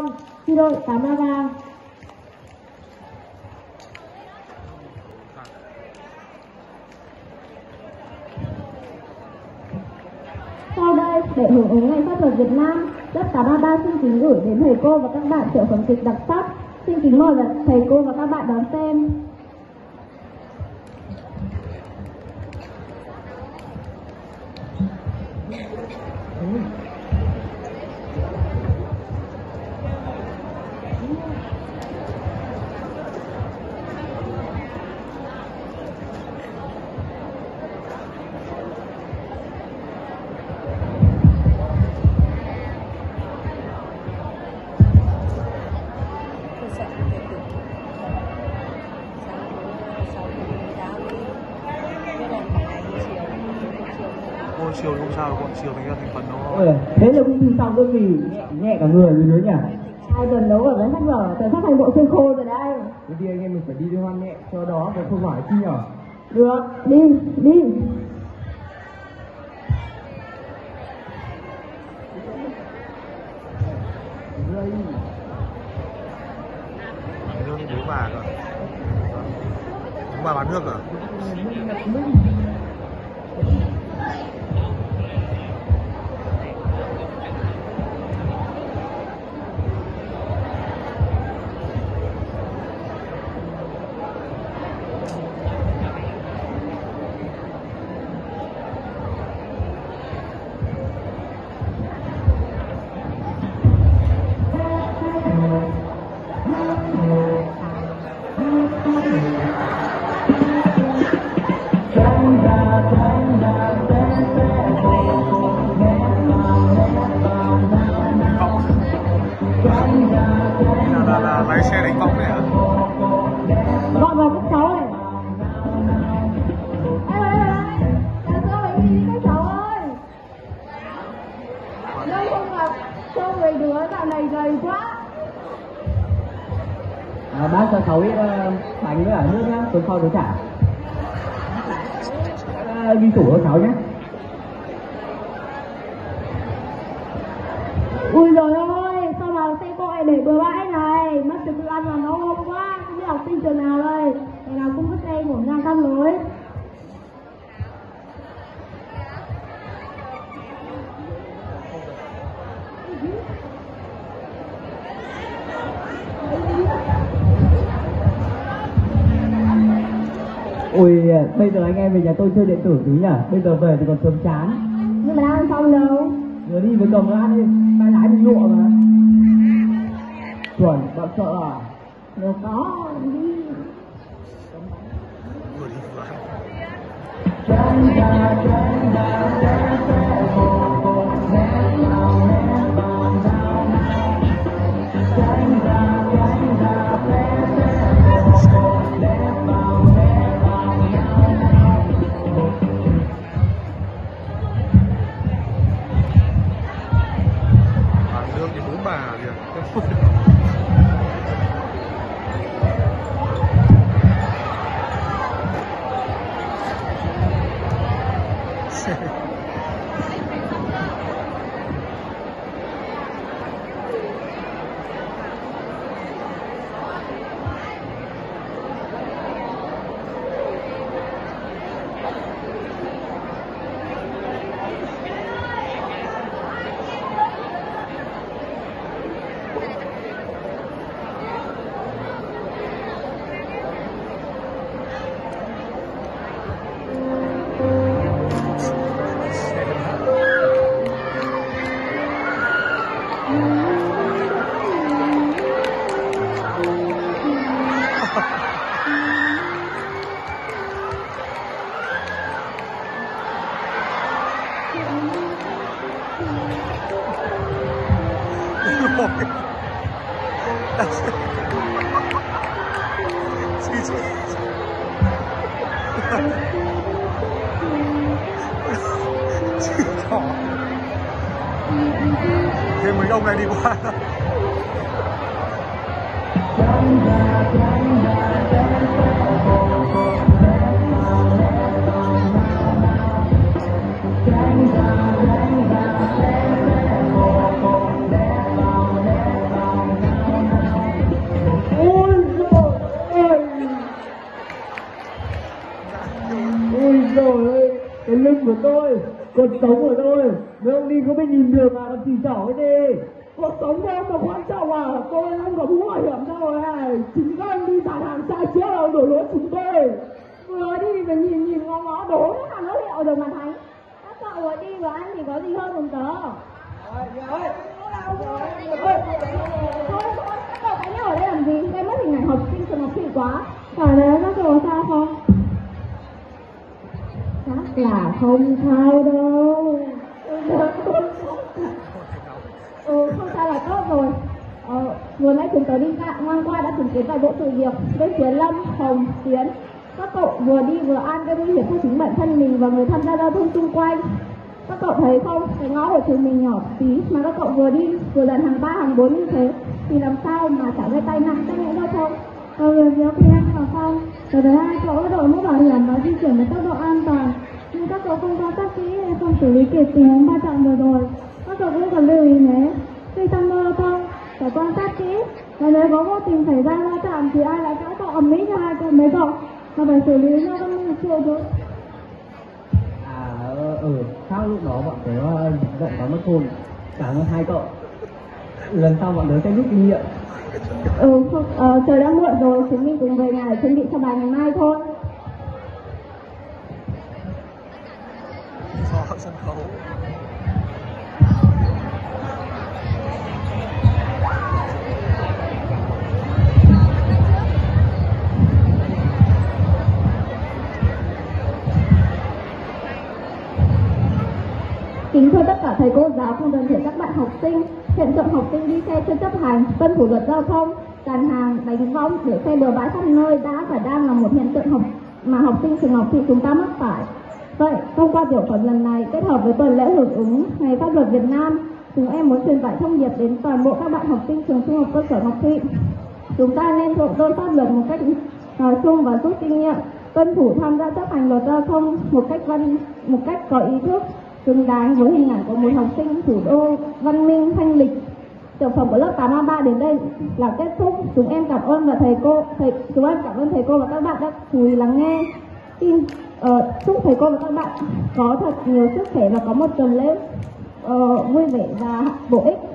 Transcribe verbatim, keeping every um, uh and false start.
Chi đội tám ba ba. Sau đây, để hưởng ứng ngày pháp luật Việt Nam, lớp tám ba ba xin kính gửi đến thầy cô và các bạn tiểu phẩm kịch đặc sắc. Xin kính mời thầy cô và các bạn đón xem. Chiều không sao, còn chiều thành ra thành phần nó. Ừ, thế là cũng thi xong cái gì nhẹ, nhẹ cả người rồi nữa nhỉ. Hai tuần đấu ở với sách vở, thời phát thành bộ xương khô rồi đây. Thế thì anh em mình phải đi liên hoan nhẹ cho đó, còn không phải chi nhở. Được, đi, đi. Nước bố bà cơ. Bố bà bán nước à? Lái xe đánh võng đấy hả? Gọi vào các cháu này. Ê ê ê, làm sao vậy đi các cháu ơi. Lâu không gặp, trông mấy đứa dạo này gầy quá. À, bác cho cháu ít uh, bánh với cả nước nhá, tuần sau cháu trả. À, đi tủ cho cháu nhé. Ui giời ơi, sao mà xe cộ lại để bừa bãi này, mất trật tự an toàn giao thông quá, không biết học sinh trường nào đây, ngày nào cũng vứt xe ngổn ngang các lối. Ôi, bây giờ anh em về nhà tôi chơi điện tử tí nhỉ, bây giờ về thì còn sớm chán. Nhưng mà đang ăn xong đâu. Vừa đi vừa cầm ăn đi, tay lái bị lụa mà. Chuẩn, bạn sợ à? Đâu có, đi. Vừa đi vừa ăn. Nước thì bố bà liền. Thêm mấy ông này đi qua. sinh của tôi, cuộc sống của tôi. Nếu ông đi có biết nhìn đường mà còn chỉ trỏ cái gì? Cuộc sống của ông mà quan trọng à? Tôi không có mũ bảo hiểm đâu này. Chính các anh đi bán hàng sai trước là đổ lỗi chúng tôi. Vừa đi và nhìn nhìn ngó ngó đố nó là nó liệu được mà Thánh. Các cậu vừa đi vừa ăn thì có gì hơn không tớ? Thôi, thôi, các cậu cãi nhau ở đây làm gì? Đây mất hình ảnh học sinh trường học thị quá. Ở đấy các cậu sao không? Chắc là không sao đâu. Ừ, không sao là tốt rồi. Ờ, vừa nãy chúng tớ đi cạn ngang qua đã chứng kiến toàn bộ sự việc. Bên phía Lâm, Hồng, Tiến, các cậu vừa đi vừa ăn gây nguy hiểm cho chính bản thân mình và người tham gia giao thông xung quanh. Các cậu thấy không, cái ngõ của trường mình nhỏ tí mà các cậu vừa đi vừa lần hàng ba hàng bốn như thế thì làm sao mà chả gây tai nạn tai nạn giao thông. Ừ, việc thì em bảo không, rồi đấy hai cậu đội mũ bảo hiểm và di chuyển với tốc độ an toàn. Nhưng các cậu không quan sát kỹ hay không xử lý kịp tình huống va chạm vừa rồi. Các cậu cũng cần lưu ý nhé. Khi tham gia giao thông phải quan sát kỹ, và nếu có vô tình xảy ra va chạm thì ai lại cãi cọ ầm ĩ cho hai cậu mấy cậu, mà phải xử lý theo văn minh lịch sự chứ. À ừ, sao lúc đó bọn tớ giận có mất khôn. Cảm ơn hai cậu. Lần sau bọn tớ sẽ rút kinh nghiệm. Ừ, không, ờ, trời đã muộn rồi, chúng mình cùng về nhà để chuẩn bị cho bài ngày mai thôi. Phó sân khấu. Kính thưa tất cả thầy cô giáo cùng toàn thể các bạn học sinh, hiện tượng học sinh đi xe chưa chấp hành, tuân thủ luật giao thông, dàn hàng, đánh võng để xe bừa bãi khắp nơi đã và đang là một hiện tượng học mà học sinh trường học thị chúng ta mắc phải. Vậy, thông qua tiểu phẩm lần này kết hợp với tuần lễ hưởng ứng Ngày Pháp luật Việt Nam, chúng em muốn truyền tải thông điệp đến toàn bộ các bạn học sinh trường trung học cơ sở Ngọc Thị. Chúng ta nên thượng tôn pháp luật một cách uh, chung và rút kinh nghiệm, tuân thủ tham gia chấp hành luật giao thông một cách văn một cách có ý thức, xứng đáng với hình ảnh của một học sinh thủ đô văn minh thanh lịch. Tiểu phẩm của lớp tám A ba đến đây là kết thúc. Chúng em cảm ơn và thầy cô thầy chúng em cảm ơn thầy cô và các bạn đã chú ý lắng nghe. Xin uh, chúc thầy cô và các bạn có thật nhiều sức khỏe và có một tuần lễ uh, vui vẻ và bổ ích.